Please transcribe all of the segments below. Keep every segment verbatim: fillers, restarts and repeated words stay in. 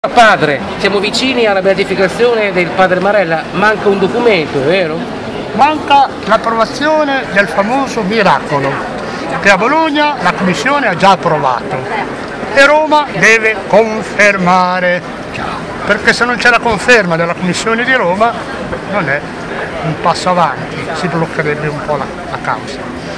Padre, siamo vicini alla beatificazione del padre Marella, manca un documento, è vero? Manca l'approvazione del famoso miracolo, che a Bologna la Commissione ha già approvato e Roma deve confermare, perché se non c'è la conferma della Commissione di Roma non è un passo avanti, si bloccherebbe un po' la, la causa.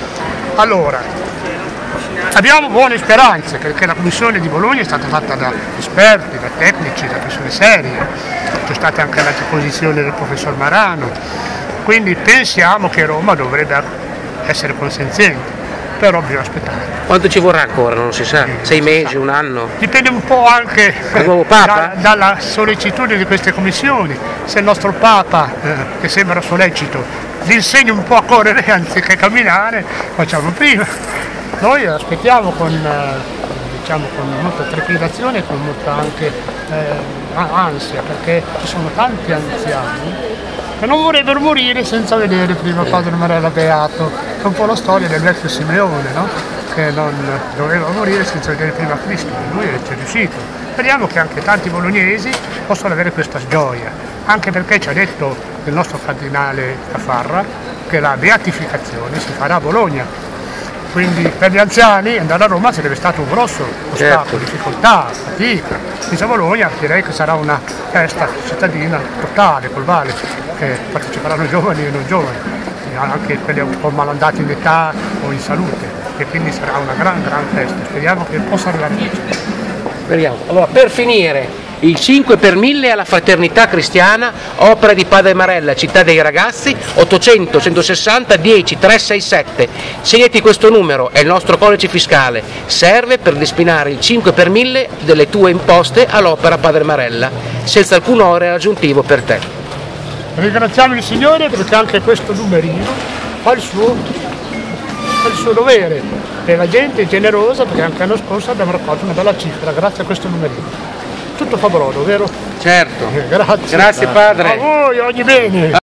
Allora, abbiamo buone speranze perché la Commissione di Bologna è stata fatta da esperti, da tecnici, da persone serie, c'è stata anche la posizione del professor Marano, quindi pensiamo che Roma dovrebbe essere consenziente, però bisogna aspettare. Quanto ci vorrà ancora? Non si sa, sei mesi, un anno? Dipende un po' anche da, dalla sollecitudine di queste commissioni, se il nostro Papa, eh, che sembra sollecito, vi insegna un po' a correre anziché camminare, facciamo prima. Noi aspettiamo con, diciamo, con molta trepidazione e con molta anche eh, ansia, perché ci sono tanti anziani che non vorrebbero morire senza vedere prima padre Marella beato. È un po' la storia del vecchio Simeone, no? Che non doveva morire senza vedere prima Cristo, e lui ci è riuscito. Speriamo che anche tanti bolognesi possano avere questa gioia, anche perché ci ha detto il nostro cardinale Caffarra che la beatificazione si farà a Bologna. Quindi per gli anziani andare a Roma sarebbe stato un grosso ostacolo, certo. Difficoltà, fatica. Invece a Bologna direi che sarà una festa cittadina totale, globale, che parteciperanno giovani e non giovani, anche quelli un po' malandati in età o in salute, e quindi sarà una gran gran festa. Speriamo che possa arrivare. Speriamo. Allora, per finire, il cinque per mille alla Fraternità Cristiana, opera di padre Marella, Città dei Ragazzi, ottocento centosessanta dieci trecentosessantasette. Segnati questo numero, è il nostro codice fiscale, serve per destinare il cinque per mille delle tue imposte all'opera padre Marella, senza alcun onere aggiuntivo per te. Ringraziamo il Signore perché anche questo numerino fa il suo, fa il suo dovere, e la gente è generosa perché anche l'anno scorso abbiamo raccolto una bella cifra grazie a questo numerino. Tutto favoloso, vero? Certo. Grazie. Grazie padre. A voi, ogni bene.